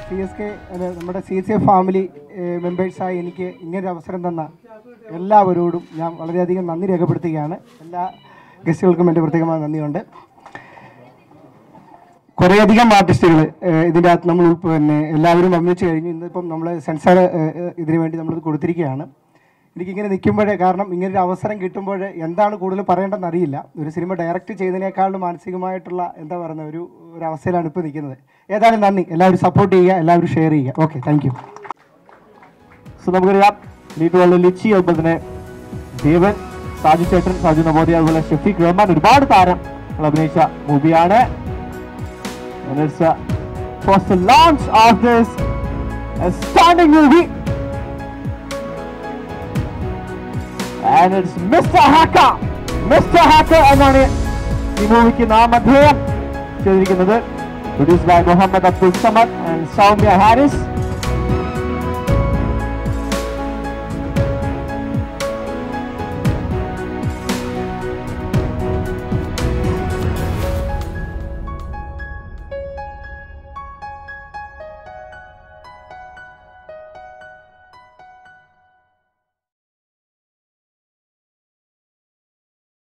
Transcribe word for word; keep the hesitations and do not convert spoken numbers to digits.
C S K നമ്മുടെ C S A family മെമ്പേഴ്സായി എനിക്ക് ഇങ്ങനൊരു അവസരം തന്ന എല്ലാവരോടും ഞാൻ വളരെയധികം നന്ദി രേഖപ്പെടുത്തുകയാണ്. എല്ലാ ഗസ്റ്റുകൾക്കും എൻ്റെ പ്രത്യേകമായ നന്ദിയുണ്ട്. കുറേയധികം ആർട്ടിസ്റ്റുകൾ ഇതിൻ്റെ അകത്ത് നമ്മൾ പിന്നെ എല്ലാവരും അഭിനയിച്ച് കഴിഞ്ഞു. ഇന്നിപ്പം നമ്മൾ സെൻസർ ഇതിനു വേണ്ടി നമ്മളിത് കൊടുത്തിരിക്കുകയാണ്. എനിക്കിങ്ങനെ നിൽക്കുമ്പോഴേ, കാരണം ഇങ്ങനൊരു അവസരം കിട്ടുമ്പോൾ എന്താണ് കൂടുതൽ പറയേണ്ടതെന്ന് അറിയില്ല. ഒരു സിനിമ ഡയറക്റ്റ് ചെയ്തതിനേക്കാളും മാനസികമായിട്ടുള്ള എന്താ പറയുന്ന ഒരു ഒരു അവസ്ഥയിലാണ് ഇപ്പോൾ നിൽക്കുന്നത്. ഏതായാലും നന്ദി. എല്ലാവരും സപ്പോർട്ട് ചെയ്യുക, എല്ലാവരും ഷെയർ ചെയ്യുക. Okay, thank you. സോ നമുക്കറിയാം ലീഡുള്ള ലിച്ചി, അതുപോലെ തന്നെ ദേവൻ, സാജു ചേട്ടൻ, സാജു നവോദയ, അതുപോലെ ഷഫീഖ് റഹ്മാൻ, ഒരുപാട് താരം അഭിനയിച്ച മൂവിയാണ്. And it's uh, was the launch of this astounding movie, and it's Mister Hacker. Mister Hacker എന്നാണ് ഈ മൂവിക്ക് നാമധേയം ചെയ്തിരിക്കുന്നത്. Produced by Muhammad Abdul Samad and Soumya Harris.